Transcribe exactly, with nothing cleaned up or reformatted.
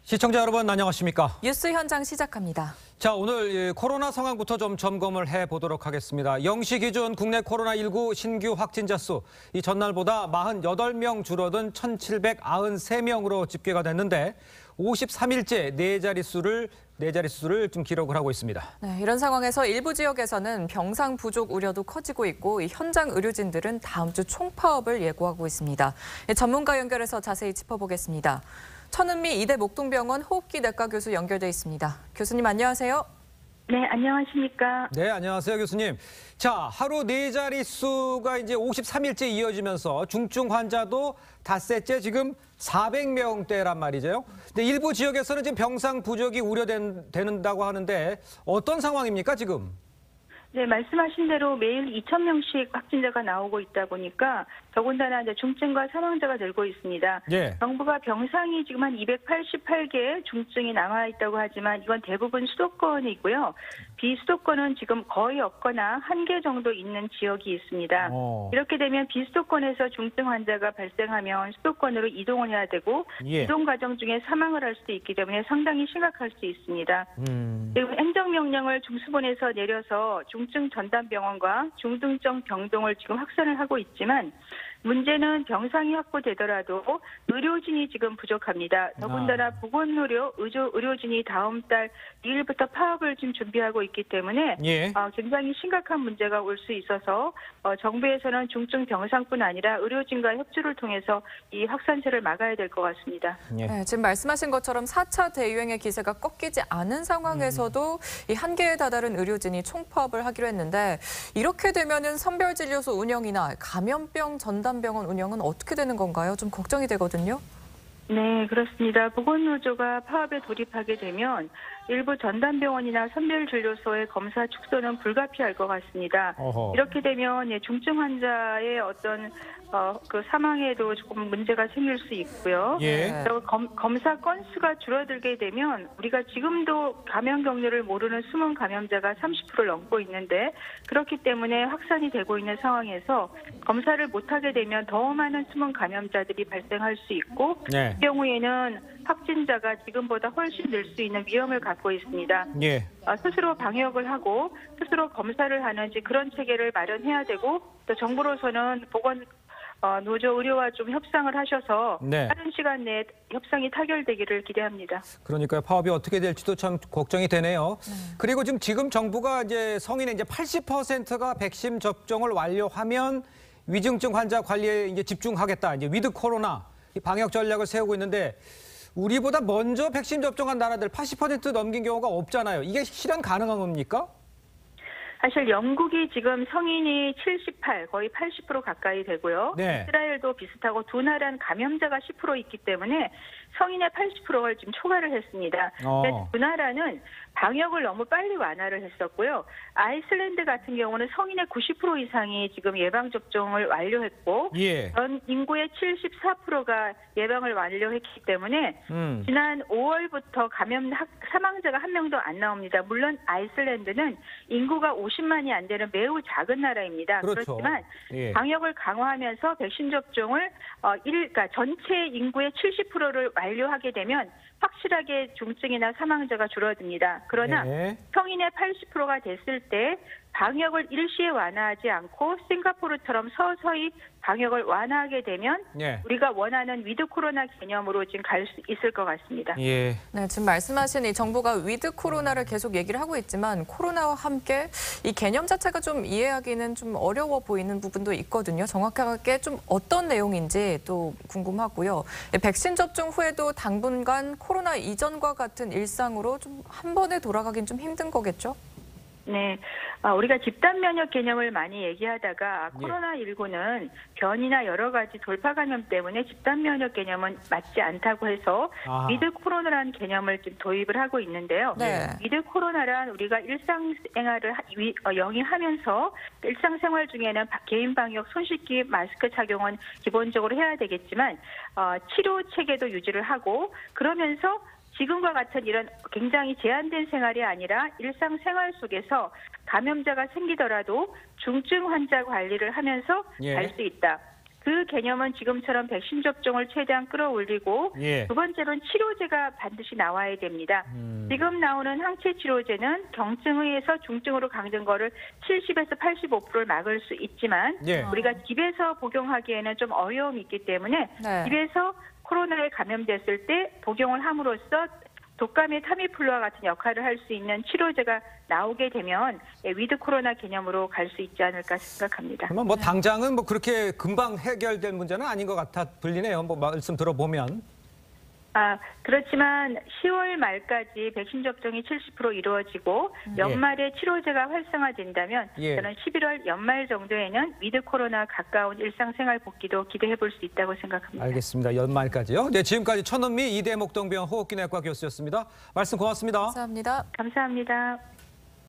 시청자 여러분 안녕하십니까? 뉴스 현장 시작합니다. 자, 오늘 코로나 상황부터 좀 점검을 해보도록 하겠습니다. 영 시 기준 국내 코로나십구 신규 확진자 수, 이 전날보다 사십팔 명 줄어든 천칠백구십삼 명으로 집계가 됐는데 오십삼 일째 네 자릿수를 네 자릿수를 좀 기록을 하고 있습니다. 네, 이런 상황에서 일부 지역에서는 병상 부족 우려도 커지고 있고 이 현장 의료진들은 다음 주 총파업을 예고하고 있습니다. 전문가 연결해서 자세히 짚어보겠습니다. 천은미 이대 목동병원 호흡기 내과 교수 연결돼 있습니다. 교수님 안녕하세요. 네, 안녕하십니까? 네, 안녕하세요, 교수님. 자, 하루 네 자릿수가 이제 오십삼 일째 이어지면서 중증 환자도 닷새째 지금 사백 명대란 말이죠. 근데 일부 지역에서는 지금 병상 부족이 우려된다고 하는데 어떤 상황입니까, 지금? 네, 말씀하신 대로 매일 이천 명씩 확진자가 나오고 있다 보니까 더군다나 이제 중증과 사망자가 늘고 있습니다. 예. 정부가 병상이 지금 한 이백팔십팔 개 중증이 남아 있다고 하지만 이건 대부분 수도권이고요. 비수도권은 지금 거의 없거나 한 개 정도 있는 지역이 있습니다. 어. 이렇게 되면 비수도권에서 중증 환자가 발생하면 수도권으로 이동을 해야 되고 예. 이동 과정 중에 사망을 할 수도 있기 때문에 상당히 심각할 수 있습니다. 음. 그리고 행정명령을 중수본에서 내려서 중증 전담병원과 중등증 병동을 지금 확산을 하고 있지만 문제는 병상이 확보되더라도 의료진이 지금 부족합니다. 더군다나 아. 보건의료 의료, 의료진이 다음 달 이 일부터 파업을 지금 준비하고 있기 때문에 예. 어, 굉장히 심각한 문제가 올 수 있어서 어, 정부에서는 중증 병상뿐 아니라 의료진과 협조를 통해서 이 확산세를 막아야 될 것 같습니다. 예. 네, 지금 말씀하신 것처럼 사 차 대유행의 기세가 꺾이지 않은 상황에서도 이 한계에 다다른 의료진이 총파업을 하기로 했는데 이렇게 되면은 선별진료소 운영이나 감염병 전담병원 운영은 어떻게 되는 건가요? 좀 걱정이 되거든요. 네, 그렇습니다. 보건노조가 파업에 돌입하게 되면 일부 전담병원이나 선별진료소의 검사 축소는 불가피할 것 같습니다. 어허. 이렇게 되면 중증 환자의 어떤 어, 그 사망에도 조금 문제가 생길 수 있고요. 예. 그리고 검, 검사 건수가 줄어들게 되면 우리가 지금도 감염 경로를 모르는 숨은 감염자가 삼십 퍼센트를 넘고 있는데 그렇기 때문에 확산이 되고 있는 상황에서 검사를 못하게 되면 더 많은 숨은 감염자들이 발생할 수 있고 네. 그 경우에는 확진자가 지금보다 훨씬 늘 수 있는 위험을 갖고 있습니다. 예. 어, 스스로 방역을 하고 스스로 검사를 하는지 그런 체계를 마련해야 되고 또 정부로서는 보건 어, 노조 의료와 좀 협상을 하셔서 네. 빠른 시간 내에 협상이 타결되기를 기대합니다. 그러니까요. 파업이 어떻게 될지도 참 걱정이 되네요. 네. 그리고 지금 지금 정부가 이제 성인의 이제 팔십 퍼센트가 백신 접종을 완료하면 위중증 환자 관리에 이제 집중하겠다. 이제 위드 코로나 방역 전략을 세우고 있는데 우리보다 먼저 백신 접종한 나라들 팔십 퍼센트 넘긴 경우가 없잖아요. 이게 실현 가능한 겁니까? 사실 영국이 지금 성인이 칠십팔, 거의 팔십 퍼센트 가까이 되고요. 네. 이스라엘도 비슷하고 두 나라는 감염자가 십 퍼센트 있기 때문에 성인의 팔십 퍼센트를 지금 초과를 했습니다. 어. 근데 두 나라는 방역을 너무 빨리 완화를 했었고요. 아이슬란드 같은 경우는 성인의 구십 퍼센트 이상이 지금 예방접종을 완료했고 예. 전 인구의 칠십사 퍼센트가 예방을 완료했기 때문에 음. 지난 오월부터 감염 사망자가 한 명도 안 나옵니다. 물론 아이슬란드는 인구가 오십만이 안 되는 매우 작은 나라입니다. 그렇죠. 그렇지만 예. 방역을 강화하면서 백신 접종을 어, 일, 그러니까 전체 인구의 칠십 퍼센트를 완료하게 되면 확실하게 중증이나 사망자가 줄어듭니다. 그러나 네. 성인의 팔십 퍼센트가 됐을 때 방역을 일시에 완화하지 않고 싱가포르처럼 서서히 방역을 완화하게 되면 예. 우리가 원하는 위드 코로나 개념으로 지금 갈 수 있을 것 같습니다. 예. 네, 지금 말씀하신 이 정부가 위드 코로나를 계속 얘기를 하고 있지만 코로나와 함께 이 개념 자체가 좀 이해하기는 좀 어려워 보이는 부분도 있거든요. 정확하게 좀 어떤 내용인지 또 궁금하고요. 백신 접종 후에도 당분간 코로나 이전과 같은 일상으로 좀 한 번에 돌아가긴 좀 힘든 거겠죠? 네, 아, 우리가 집단 면역 개념을 많이 얘기하다가 예. 코로나십구는 변이나 여러 가지 돌파 감염 때문에 집단 면역 개념은 맞지 않다고 해서 아. 위드 코로나라는 개념을 지금 도입을 하고 있는데요. 네. 위드 코로나란 우리가 일상생활을 하- 위- 어, 영위하면서 일상생활 중에는 바- 개인 방역, 손 씻기, 마스크 착용은 기본적으로 해야 되겠지만 어, 치료 체계도 유지를 하고 그러면서 지금과 같은 이런 굉장히 제한된 생활이 아니라 일상생활 속에서 감염자가 생기더라도 중증 환자 관리를 하면서 예. 갈 수 있다. 그 개념은 지금처럼 백신 접종을 최대한 끌어올리고 예. 두 번째로는 치료제가 반드시 나와야 됩니다. 음. 지금 나오는 항체 치료제는 경증에서 중증으로 강된 거를 칠십에서 팔십오 퍼센트를 막을 수 있지만 예. 우리가 집에서 복용하기에는 좀 어려움이 있기 때문에 네. 집에서 코로나에 감염됐을 때 복용을 함으로써 독감의 타미플루와 같은 역할을 할 수 있는 치료제가 나오게 되면 위드 코로나 개념으로 갈 수 있지 않을까 생각합니다. 그러면 뭐 당장은 뭐 그렇게 금방 해결될 문제는 아닌 것 같아 들리네요. 뭐 말씀 들어보면. 아, 그렇지만 시월 말까지 백신 접종이 칠십 퍼센트 이루어지고 연말에 치료제가 활성화된다면 예. 저는 십일월 연말 정도에는 위드 코로나 가까운 일상생활 복귀도 기대해 볼 수 있다고 생각합니다. 알겠습니다. 연말까지요. 네, 지금까지 천은미 이대 목동병원 호흡기내과 교수였습니다. 말씀 고맙습니다. 감사합니다. 감사합니다.